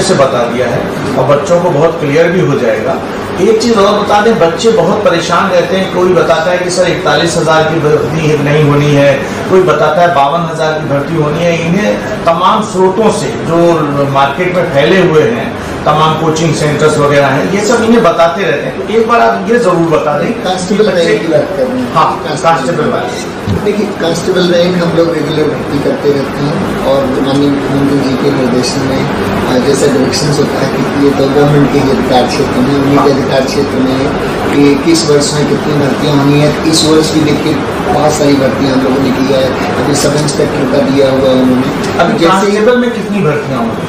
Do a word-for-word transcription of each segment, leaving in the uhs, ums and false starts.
से बता दिया है और बच्चों को बहुत क्लियर भी हो जाएगा। एक चीज़ और बता दें, बच्चे बहुत परेशान रहते हैं। कोई बताता है कि सर इकतालीस हज़ार की भर्ती नहीं होनी है, कोई बताता है बावन हज़ार की भर्ती होनी है। इन्हें तमाम स्रोतों से जो मार्केट में फैले हुए हैं, तमाम कोचिंग सेंटर्स वगैरह हैं, ये सब इन्हें बताते रहते हैं। तो एक बार आप ये जरूर बता दें। कांस्टेबल रैंक की बात कर रहे हैं। हाँ, कांस्टेबल वाले देखिए, कांस्टेबल रैंक हम लोग रेगुलर भर्ती करते रहते हैं और माननीय मुख्यमंत्री जी के निर्देशन में जैसा डायरेक्शन होता है कि ये तो गवर्नमेंट के अधिकार क्षेत्र में, उन्हीं के अधिकार क्षेत्र में है कि किस वर्ष में कितनी भर्तियाँ होनी है। इस वर्ष भी देखिए बहुत सारी भर्तियाँ हम लोगों ने किया है। अभी सब इंस्पेक्टर का दिया हुआ है उन्होंने। अभी कांस्टेबल में कितनी भर्तियाँ होंगी?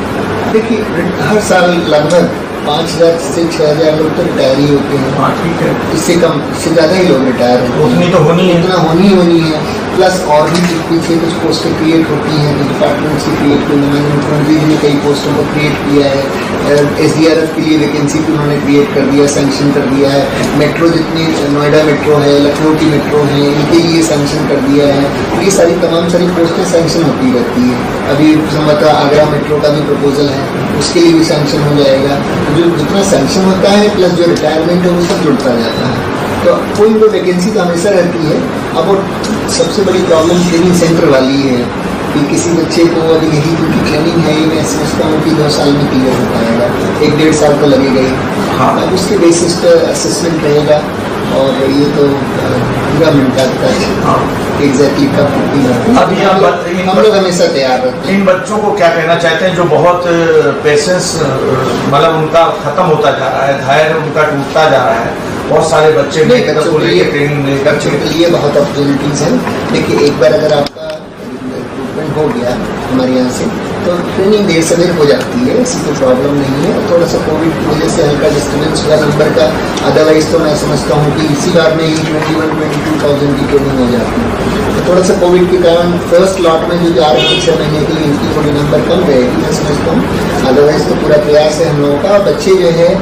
देखिए, हर साल लगभग पाँच हज़ार से छः हज़ार लोग तो रिटायर ही होते हैं। हाँ, ठीक है। इससे कम, इससे ज़्यादा ही लोग रिटायर होते हैं। उतनी तो होनी है, उतना होनी ही होनी है। प्लस और भी पीछे कुछ पोस्टें क्रिएट होती हैं, कुछ डिपार्टमेंट से क्रिएट हुई। माननीय मुख्यमंत्री जी ने कई पोस्टों को क्रिएट किया है। एस डी आर एफ के लिए वैकेंसी भी उन्होंने क्रिएट कर दिया, सैंक्शन कर दिया है। मेट्रो जितनी, नोएडा मेट्रो है, लखनऊ की मेट्रो है, इनके लिए सैंक्शन कर दिया है। ये सारी तमाम सारी पोस्टें सैंक्शन होती रहती है। अभी संभवतः आगरा मेट्रो का भी प्रपोजल है, उसके लिए भी सैंक्शन हो जाएगा। जो जितना सैंक्शन होता है प्लस जो रिटायरमेंट है वो सब जुड़ता जाता है। तो कोई कोई वैकेंसी तो हमेशा रहती है। अब वो सबसे बड़ी प्रॉब्लम ट्रेनिंग सेंटर वाली है कि किसी बच्चे को अभी यही उनकी ट्रेनिंग है, ये मैं समझता हूँ कि दो साल में क्लियर हो पाएगा, एक डेढ़ साल तो लगेगा ही। हाँ, अब उसके बेसिस पर असेसमेंट रहेगा और ये तो पूरा मिनटा है एग्जैक्टली कब कितनी भर्ती। अभी हम लोग हमेशा तैयार रहते हैं। इन बच्चों को क्या कहना चाहते हैं जो बहुत पेशेंस मतलब उनका खत्म होता जा रहा है, धैर्य उनका टूटता जा रहा है, बहुत सारे बच्चे ट्रेनिंग लेकर बच्चों के लिए बहुत अपॉर्चुनिटीज हैं। देखिए, एक बार अगर आपका रिक्रूटमेंट हो गया हमारे यहाँ से तो ट्रेनिंग देर से देर हो जाती है, ऐसी कोई प्रॉब्लम नहीं है। थोड़ा सा कोविड की वजह से हल्का डिस्टर्बेंस हुआ नंबर का, अदरवाइज तो मैं समझता हूँ कि इसी बार में ही twenty one twenty two thousand की ट्रेनिंग हो जाती है। तो थोड़ा सा कोविड के कारण फर्स्ट लॉट में जो जा रहे हैं छः महीने के लिए, इनकी थोड़ी नंबर कम रहेगी मैं समझता हूँ। अदरवाइज तो पूरा प्रयास है हम लोगों का। बच्चे जो है,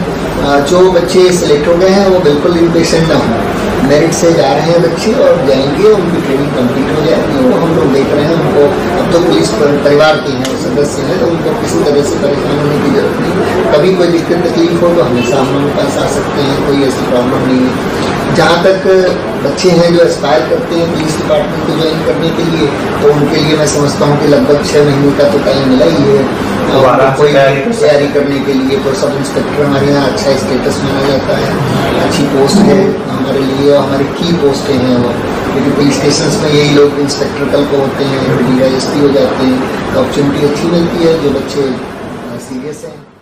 जो बच्चे सेलेक्ट हो गए हैं वो बिल्कुल इम्पेशेंट ना हो, मेरिट से जा रहे हैं बच्चे और जाएंगे, उनकी ट्रेनिंग कंप्लीट हो जाएगी। वो हम लोग देख रहे हैं उनको। अब तो पुलिस परिवार के हैं, सदस्य हैं, तो उनको किसी तरह से परेशान होने की जरूरत नहीं। कभी कोई दिक्कत तकलीफ हो तो हमेशा हम लोगों के पास आ सकते हैं, कोई ऐसी प्रॉब्लम नहीं है। जहाँ तक बच्चे हैं जो एस्पायर करते हैं पुलिस डिपार्टमेंट को ज्वाइन करने के लिए, तो उनके लिए मैं समझता हूँ कि लगभग छः महीने का तो टाइम मिला ही है कोई तैयारी करने के लिए। तो सब इंस्पेक्टर हमारे यहाँ अच्छा स्टेटस माना जाता है, अच्छी पोस्ट है हमारे लिए और हमारी की पोस्टें हैं वो, क्योंकि पुलिस स्टेशन में यही लोग इंस्पेक्टर कल को होते हैं, डी आई एस पी हो जाते हैं। तो अपॉर्चुनिटी अच्छी मिलती है जो बच्चे सीरियस हैं।